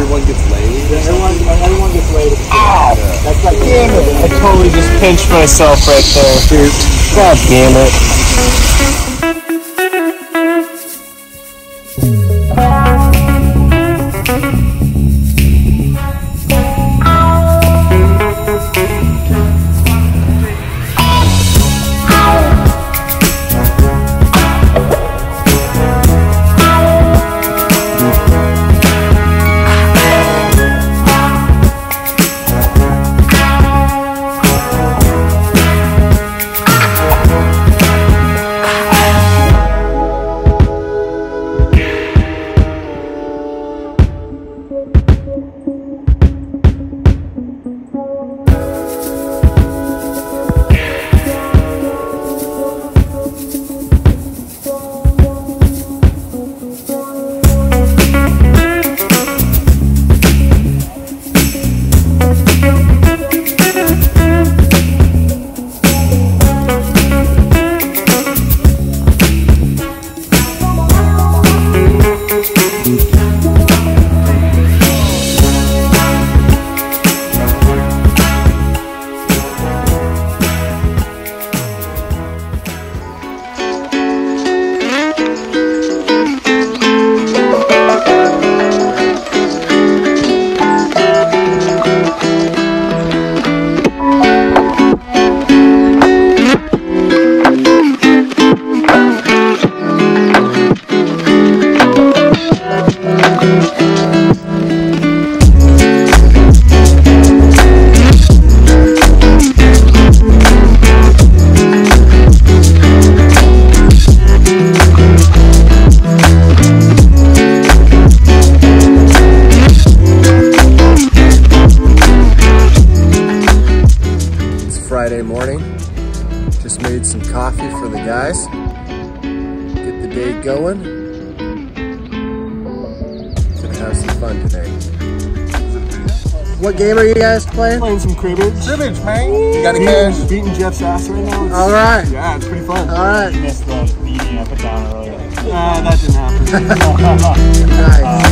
everyone gets laid. Yeah, everyone gets laid. Ow! That's like, Damn it! I totally just pinched myself right there. Dude, god damn it. Friday morning. Just made some coffee for the guys. Get the day going. Gonna have some fun today. What game are you guys playing? Playing some cribbage. Cribbage, man. You got any cash? Beating Jeff's ass right now. Alright. Yeah, it's pretty fun. Alright. Missed the beating I put down earlier. That didn't happen. Nice.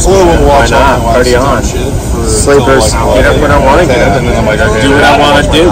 Well, we'll Why watch all not? my Party on. shit for Sleepers, till, get up when I wanna get 10, up. and then I'm like, okay, Do what I wanna do.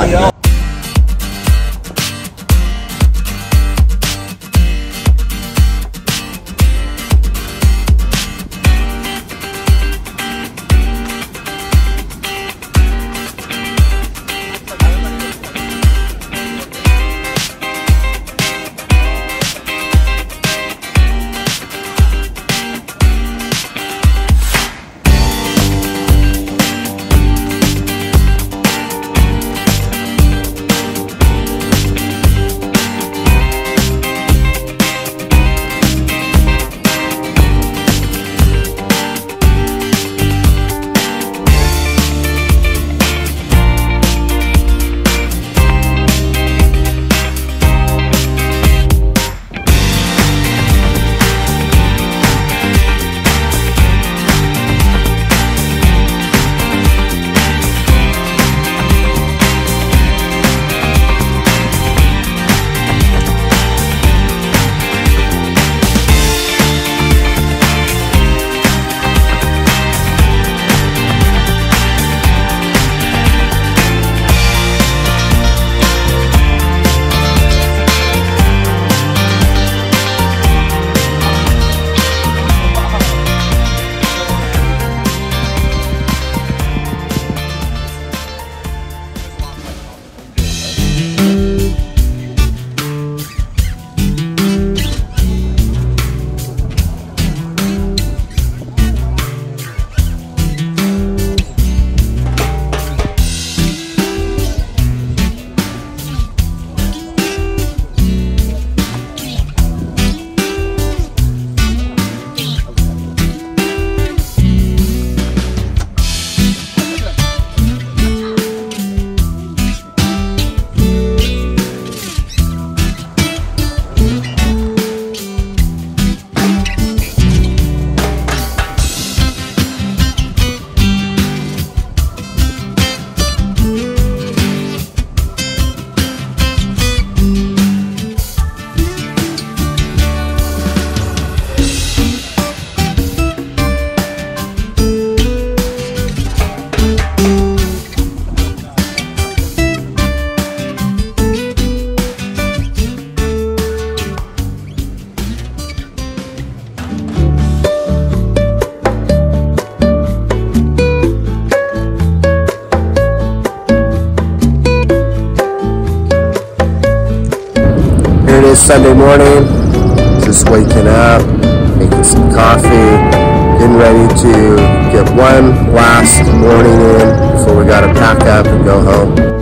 Here it is Sunday morning, just waking up, making some coffee, getting ready to get one last morning in before we gotta pack up and go home.